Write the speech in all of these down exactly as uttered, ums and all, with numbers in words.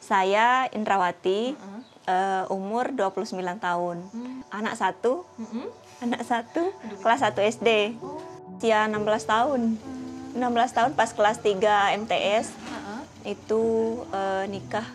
Saya Indrawati, Heeh. uh, umur dua puluh sembilan tahun. Hmm. Anak satu, Mm-mm. anak satu, Aduh, kelas satu S D. Oh. Usia enam belas tahun. enam belas tahun pas kelas tiga M T S, Heeh. itu uh, nikah.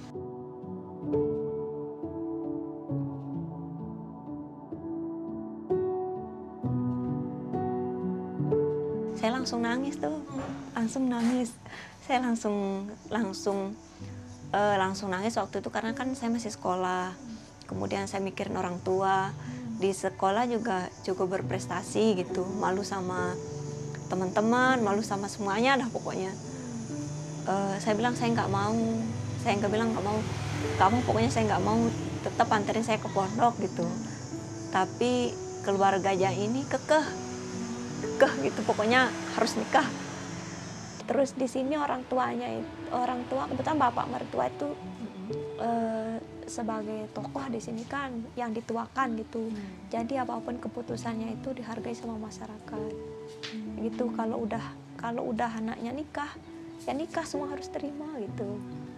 Saya langsung nangis tuh, langsung nangis. Saya langsung langsung uh, langsung nangis waktu itu karena kan saya masih sekolah. Kemudian saya mikirin orang tua. Di sekolah juga cukup berprestasi gitu, malu sama teman-teman, malu sama semuanya dah pokoknya. Uh, saya bilang saya nggak mau, saya nggak bilang nggak mau, kamu pokoknya saya nggak mau, tetap anterin saya ke pondok gitu. Tapi keluarganya ini kekeh, kekeh gitu, pokoknya harus nikah. Terus di sini orang tuanya, orang tua kebetulan bapak mertua itu uh, sebagai tokoh di sini kan, yang dituakan gitu. Hmm. Jadi apapun keputusannya itu dihargai sama masyarakat. Hmm. Gitu. Kalau udah kalau udah anaknya nikah, ya nikah semua harus terima gitu.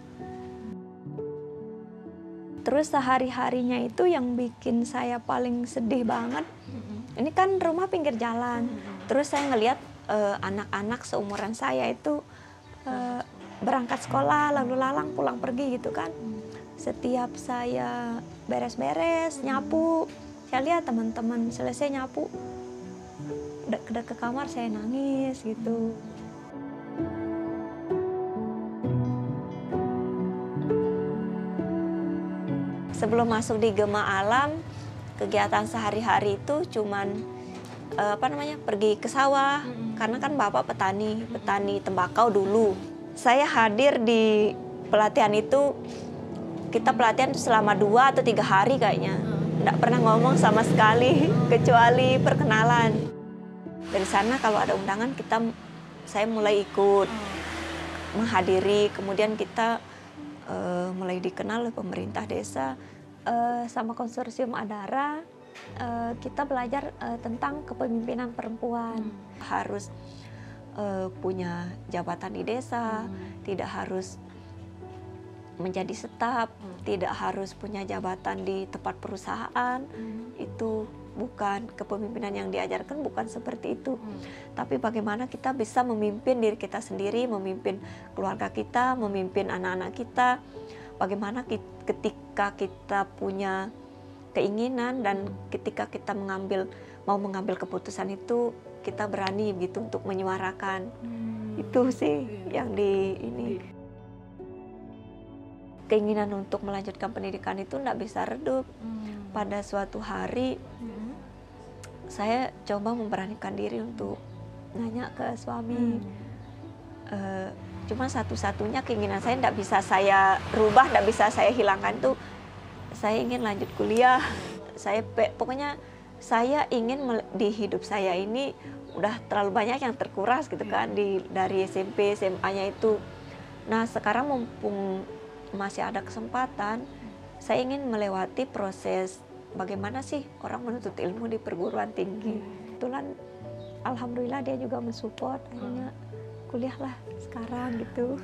Terus sehari-harinya itu yang bikin saya paling sedih banget. Hmm. Ini kan rumah pinggir jalan. Hmm. Terus saya ngelihat uh, anak-anak seumuran saya itu uh, berangkat sekolah lalu lalang pulang pergi gitu kan. Hmm. Setiap saya beres-beres, nyapu, saya lihat teman-teman selesai nyapu, udah ke kamar saya nangis gitu. Sebelum masuk di Gema Alam, kegiatan sehari-hari itu cuman apa namanya pergi ke sawah, hmm. karena kan bapak petani, petani tembakau dulu. Saya hadir di pelatihan itu. Kita pelatihan selama dua atau tiga hari kayaknya. Nggak pernah ngomong sama sekali, kecuali perkenalan. Dari sana kalau ada undangan, kita saya mulai ikut menghadiri. Kemudian kita uh, mulai dikenal oleh pemerintah desa. Uh, sama konsorsium Adara, uh, kita belajar uh, tentang kepemimpinan perempuan. Harus uh, punya jabatan di desa, hmm. tidak harus menjadi staf, hmm. tidak harus punya jabatan di tempat perusahaan. Hmm. Itu bukan kepemimpinan yang diajarkan, bukan seperti itu. Hmm. Tapi bagaimana kita bisa memimpin diri kita sendiri, memimpin keluarga kita, memimpin anak-anak kita. Bagaimana kita, ketika kita punya keinginan dan ketika kita mengambil mau mengambil keputusan itu, kita berani gitu untuk menyuarakan. Hmm. Itu sih hmm. yang di ini. Keinginan untuk melanjutkan pendidikan itu tidak bisa redup. Hmm. Pada suatu hari, hmm. saya coba memberanikan diri untuk nanya ke suami. Hmm. Uh, cuma satu-satunya keinginan saya tidak bisa saya rubah, tidak bisa saya hilangkan itu, saya ingin lanjut kuliah. Saya pokoknya saya ingin di hidup saya ini udah terlalu banyak yang terkuras gitu kan, di dari S M P, S M A-nya itu. Nah sekarang mumpung masih ada kesempatan, saya ingin melewati proses bagaimana sih orang menuntut ilmu di perguruan tinggi. Kebetulan alhamdulillah dia juga mensupport, akhirnya kuliahlah sekarang gitu.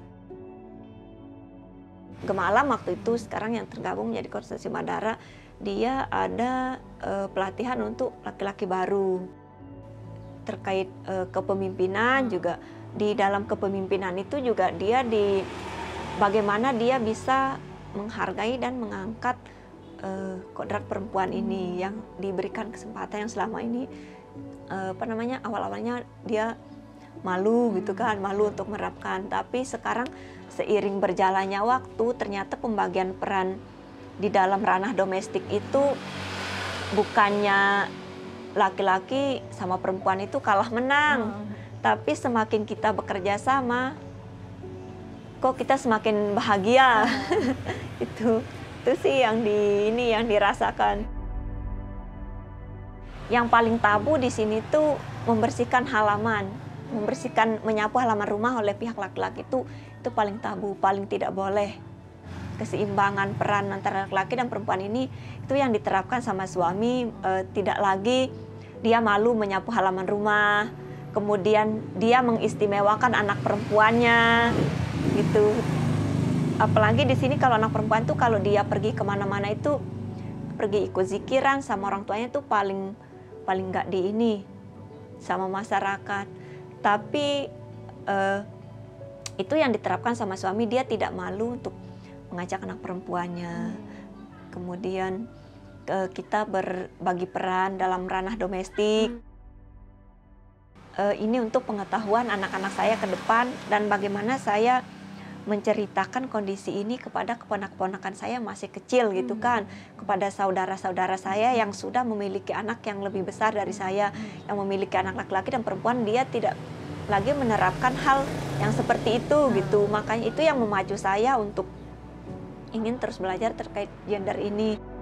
Gema Alam waktu itu sekarang yang tergabung menjadi konsorsium Adara, dia ada uh, pelatihan untuk laki-laki baru terkait uh, kepemimpinan. Juga di dalam kepemimpinan itu juga dia di bagaimana dia bisa menghargai dan mengangkat uh, kodrat perempuan ini yang diberikan kesempatan yang selama ini uh, apa namanya awal-awalnya dia malu gitu kan, malu untuk menerapkan. Tapi sekarang seiring berjalannya waktu, ternyata pembagian peran di dalam ranah domestik itu bukannya laki-laki sama perempuan itu kalah menang, hmm. tapi semakin kita bekerja sama, kok kita semakin bahagia. itu itu sih yang di ini yang dirasakan. Yang paling tabu di sini tuh membersihkan halaman, membersihkan menyapu halaman rumah oleh pihak laki-laki itu itu paling tabu, paling tidak boleh. Keseimbangan peran antara laki-laki dan perempuan ini itu yang diterapkan sama suami. E, tidak lagi dia malu menyapu halaman rumah, kemudian dia mengistimewakan anak perempuannya gitu. apalagi di sini kalau anak perempuan tuh kalau dia pergi kemana-mana itu pergi ikut zikiran sama orang tuanya tuh paling paling nggak di ini sama masyarakat. Tapi eh, itu yang diterapkan sama suami, dia tidak malu untuk mengajak anak perempuannya. Kemudian eh, kita berbagi peran dalam ranah domestik. Eh, ini untuk pengetahuan anak-anak saya ke depan dan bagaimana saya menceritakan kondisi ini kepada keponak-keponakan saya masih kecil gitu kan, kepada saudara-saudara saya yang sudah memiliki anak yang lebih besar dari saya, yang memiliki anak laki-laki dan perempuan, dia tidak lagi menerapkan hal yang seperti itu gitu. Makanya itu yang memacu saya untuk ingin terus belajar terkait gender ini.